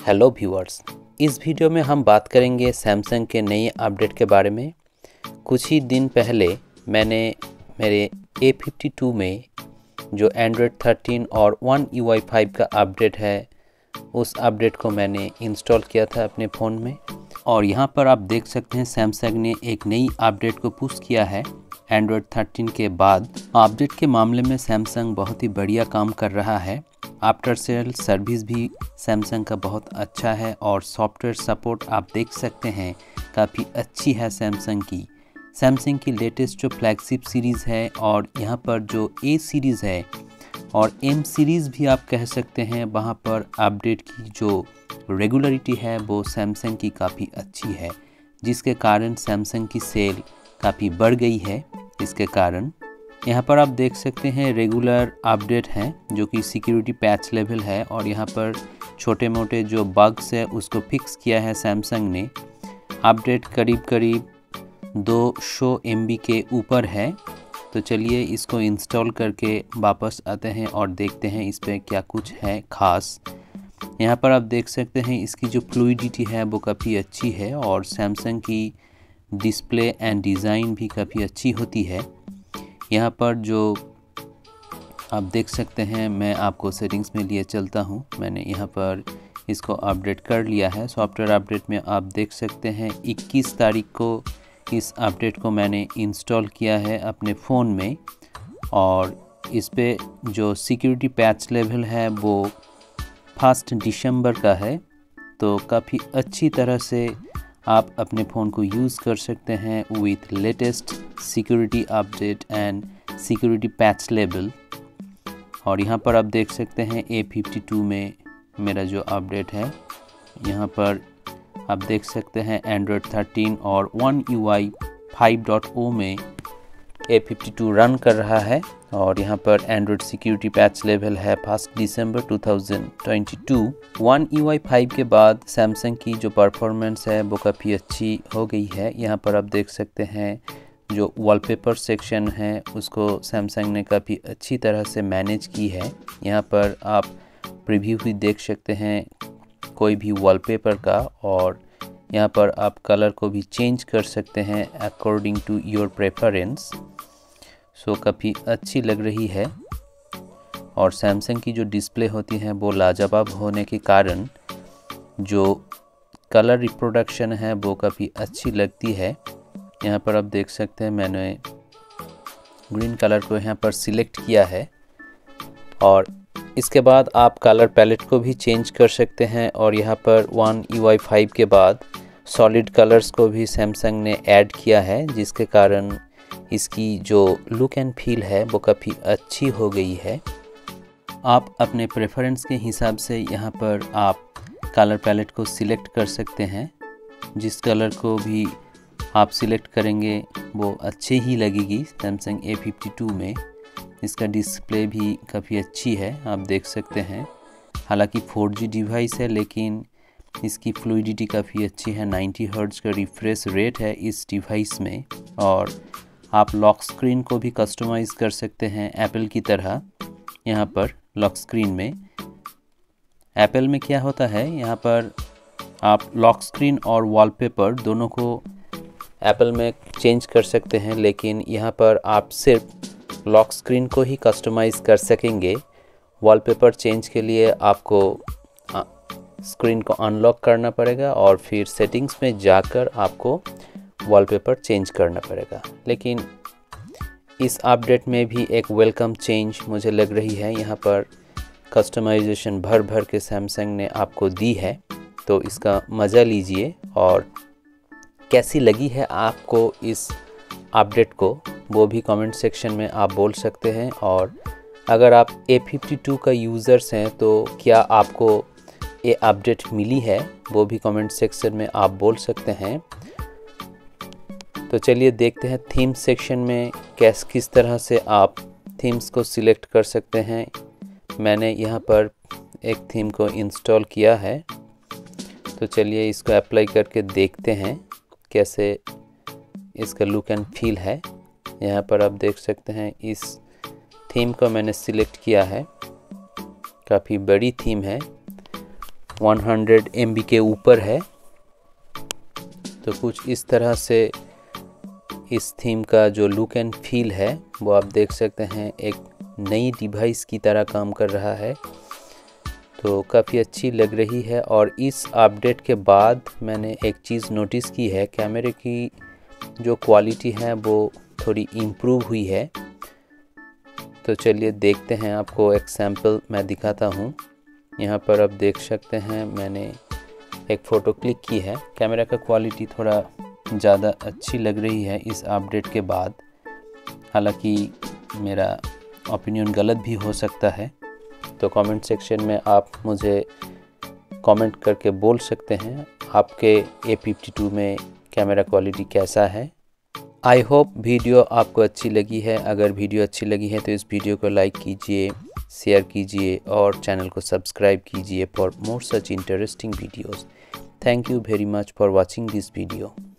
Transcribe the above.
Hello viewers, इस video में हम बात करेंगे सैमसंग के नए अपडेट के बारे में। कुछ ही दिन पहले मैंने मेरे A52 में जो एंड्रॉयड 13 और One UI 5 का अपडेट है, उस अपडेट को मैंने इंस्टॉल किया था अपने फ़ोन में। और यहाँ पर आप देख सकते हैं सैमसंग ने एक नई अपडेट को पुश किया है एंड्रॉयड 13 के बाद। अपडेट के मामले में सैमसंग बहुत ही बढ़िया काम कर रहा है। आफ्टर सेल सर्विस भी सैमसंग का बहुत अच्छा है और सॉफ्टवेयर सपोर्ट आप देख सकते हैं काफ़ी अच्छी है सैमसंग की लेटेस्ट जो फ्लैगशिप सीरीज़ है और यहाँ पर जो A सीरीज़ है और M सीरीज़ भी आप कह सकते हैं, वहाँ पर अपडेट की जो रेगुलरिटी है वो सैमसंग की काफ़ी अच्छी है, जिसके कारण सैमसंग की सेल काफ़ी बढ़ गई है। इसके कारण यहाँ पर आप देख सकते हैं रेगुलर अपडेट हैं जो कि सिक्योरिटी पैच लेवल है और यहाँ पर छोटे मोटे जो बग्स है उसको फिक्स किया है सैमसंग ने। अपडेट करीब 200 MB के ऊपर है। तो चलिए इसको इंस्टॉल करके वापस आते हैं और देखते हैं इस पर क्या कुछ है ख़ास। यहाँ पर आप देख सकते हैं इसकी जो फ्लूइडिटी है वो काफ़ी अच्छी है और सैमसंग की डिस्प्ले एंड डिज़ाइन भी काफ़ी अच्छी होती है। यहाँ पर जो आप देख सकते हैं, मैं आपको सेटिंग्स में लिए चलता हूँ। मैंने यहाँ पर इसको अपडेट कर लिया है। सॉफ्टवेयर अपडेट में आप देख सकते हैं 21 तारीख को इस अपडेट को मैंने इंस्टॉल किया है अपने फ़ोन में और इस पे जो सिक्योरिटी पैच लेवल है वो 1 दिसंबर का है। तो काफ़ी अच्छी तरह से आप अपने फ़ोन को यूज़ कर सकते हैं with latest security update and security patch level. और यहाँ पर आप देख सकते हैं A52 में मेरा जो अपडेट है, यहाँ पर आप देख सकते हैं एंड्रॉयड 13 और One UI 5.0 में A52 रन कर रहा है और यहाँ पर एंड्रॉयड सिक्योरिटी पैच लेवल है 1 दिसंबर 2022। One UI 5 के बाद सैमसंग की जो परफॉर्मेंस है वो काफ़ी अच्छी हो गई है। यहाँ पर आप देख सकते हैं जो वॉलपेपर सेक्शन है उसको सैमसंग ने काफ़ी अच्छी तरह से मैनेज की है। यहाँ पर आप प्रीव्यू भी देख सकते हैं कोई भी वॉलपेपर का और यहाँ पर आप कलर को भी चेंज कर सकते हैं according to your preference. So काफ़ी अच्छी लग रही है और सैमसंग की जो डिस्प्ले होती है वो लाजवाब होने के कारण जो कलर रिप्रोडक्शन है वो काफ़ी अच्छी लगती है। यहाँ पर आप देख सकते हैं मैंने ग्रीन कलर को यहाँ पर सिलेक्ट किया है और इसके बाद आप कलर पैलेट को भी चेंज कर सकते हैं और यहाँ पर One UI 5 के बाद सॉलिड कलर्स को भी सैमसंग ने ऐड किया है, जिसके कारण इसकी जो लुक एंड फील है वो काफ़ी अच्छी हो गई है। आप अपने प्रेफरेंस के हिसाब से यहाँ पर आप कलर पैलेट को सिलेक्ट कर सकते हैं। जिस कलर को भी आप सिलेक्ट करेंगे वो अच्छे ही लगेगी सैमसंग A52 में। इसका डिस्प्ले भी काफ़ी अच्छी है, आप देख सकते हैं। हालांकि 4G डिवाइस है लेकिन इसकी फ्लूइडिटी काफ़ी अच्छी है। 90 हर्ट्ज़ का रिफ्रेश रेट है इस डिवाइस में और आप लॉक स्क्रीन को भी कस्टमाइज़ कर सकते हैं एप्पल की तरह। यहाँ पर लॉक स्क्रीन में एप्पल में क्या होता है, यहाँ पर आप लॉक स्क्रीन और वॉलपेपर दोनों को एप्पल में चेंज कर सकते हैं, लेकिन यहाँ पर आप सिर्फ लॉक स्क्रीन को ही कस्टमाइज़ कर सकेंगे। वॉलपेपर चेंज के लिए आपको स्क्रीन को अनलॉक करना पड़ेगा और फिर सेटिंग्स में जाकर आपको वॉलपेपर चेंज करना पड़ेगा। लेकिन इस अपडेट में भी एक वेलकम चेंज मुझे लग रही है। यहाँ पर कस्टमाइजेशन भर के सैमसंग ने आपको दी है, तो इसका मज़ा लीजिए। और कैसी लगी है आपको इस अपडेट को वो भी कमेंट सेक्शन में आप बोल सकते हैं। और अगर आप A52 का यूज़र्स हैं तो क्या आपको ये अपडेट मिली है वो भी कमेंट सेक्शन में आप बोल सकते हैं। तो चलिए देखते हैं थीम सेक्शन में किस तरह से आप थीम्स को सिलेक्ट कर सकते हैं। मैंने यहाँ पर एक थीम को इंस्टॉल किया है, तो चलिए इसको अप्लाई करके देखते हैं कैसे इसका लुक एंड फील है। यहाँ पर आप देख सकते हैं इस थीम को मैंने सिलेक्ट किया है, काफ़ी बड़ी थीम है। 100 MB के ऊपर है। तो कुछ इस तरह से इस थीम का जो लुक एंड फील है वो आप देख सकते हैं, एक नई डिवाइस की तरह काम कर रहा है। तो काफ़ी अच्छी लग रही है। और इस अपडेट के बाद मैंने एक चीज़ नोटिस की है, कैमरे की जो क्वालिटी है वो थोड़ी इम्प्रूव हुई है। तो चलिए देखते हैं, आपको एक सैम्पल मैं दिखाता हूँ। यहाँ पर आप देख सकते हैं मैंने एक फ़ोटो क्लिक की है। कैमरा का क्वालिटी थोड़ा ज़्यादा अच्छी लग रही है इस अपडेट के बाद। हालांकि मेरा ओपिनियन गलत भी हो सकता है, तो कमेंट सेक्शन में आप मुझे कमेंट करके बोल सकते हैं आपके A52 में कैमरा क्वालिटी कैसा है। आई होप वीडियो आपको अच्छी लगी है। अगर वीडियो अच्छी लगी है तो इस वीडियो को लाइक कीजिए, शेयर कीजिए और चैनल को सब्सक्राइब कीजिए for more such interesting videos. Thank you very much for watching this video.